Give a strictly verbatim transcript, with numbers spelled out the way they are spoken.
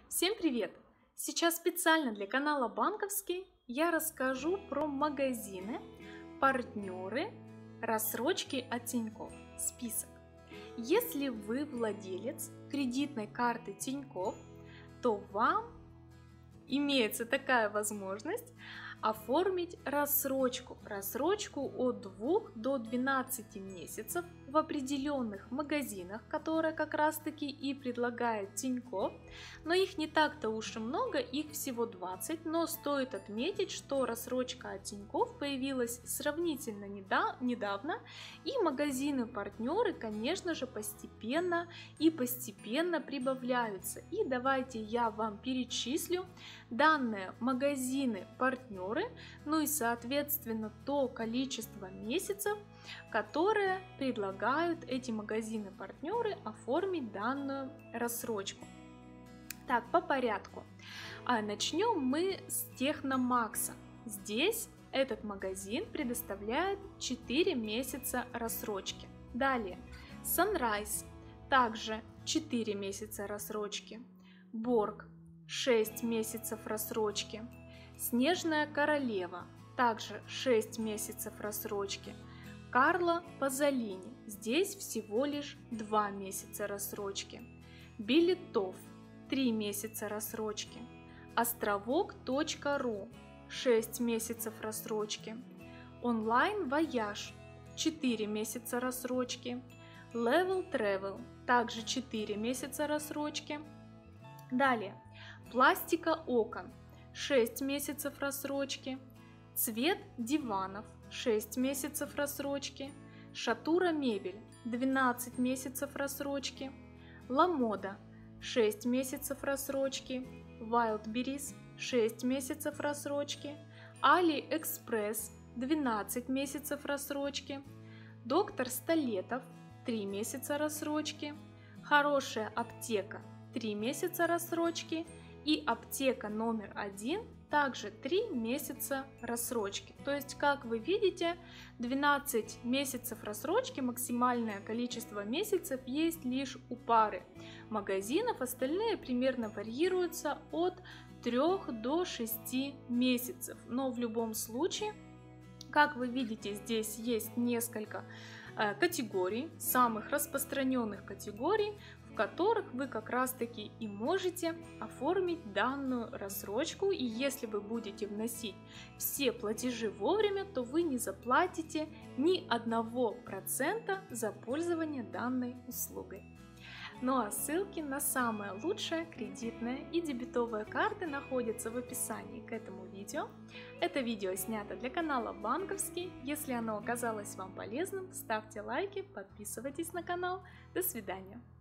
Всем привет! Сейчас специально для канала Банковский я расскажу про магазины, партнеры, рассрочки от Тинькофф. Список. Если вы владелец кредитной карты Тинькофф, то вам имеется такая возможность оформить рассрочку. Рассрочку от двух до двенадцати месяцев в определенных магазинах, которые как раз таки и предлагает Тинькофф. Но их не так-то уж и много, их всего двадцать. Но стоит отметить, что рассрочка от Тинькофф появилась сравнительно недавно. И магазины-партнеры, конечно же, постепенно и постепенно прибавляются. И давайте я вам перечислю данные магазины-партнеры, ну и соответственно то количество месяцев, которые предлагают эти магазины-партнеры оформить данную рассрочку. Так, по порядку. А начнем мы с Техномакса. Здесь этот магазин предоставляет четыре месяца рассрочки. Далее, Sunrise, также четыре месяца рассрочки. Борг, шесть месяцев рассрочки. Снежная королева, также шесть месяцев рассрочки. Карла Пазолини, здесь всего лишь два месяца рассрочки. Билетов, три месяца рассрочки. Островок точка ру, шесть месяцев рассрочки. Онлайн Вояж, четыре месяца рассрочки. Level Travel, также четыре месяца рассрочки. Далее, Пластика окон, шесть месяцев рассрочки. Цвет диванов, шесть месяцев рассрочки. Шатура мебель, двенадцать месяцев рассрочки. Ламода, шесть месяцев рассрочки. Wildberries, шесть месяцев рассрочки. AliExpress, двенадцать месяцев рассрочки. Доктор Столетов, три месяца рассрочки. Хорошая аптека, три месяца рассрочки. И аптека номер один, также три месяца рассрочки. То есть, как вы видите, двенадцать месяцев рассрочки, максимальное количество месяцев есть лишь у пары магазинов, остальные примерно варьируются от трёх до шести месяцев. Но в любом случае, как вы видите, здесь есть несколько э, категорий, самых распространенных категорий, в которых вы как раз таки и можете оформить данную рассрочку. И если вы будете вносить все платежи вовремя, то вы не заплатите ни одного процента за пользование данной услугой. Ну а ссылки на самые лучшие кредитные и дебетовые карты находятся в описании к этому видео. Это видео снято для канала Банковский. Если оно оказалось вам полезным, ставьте лайки, подписывайтесь на канал. До свидания.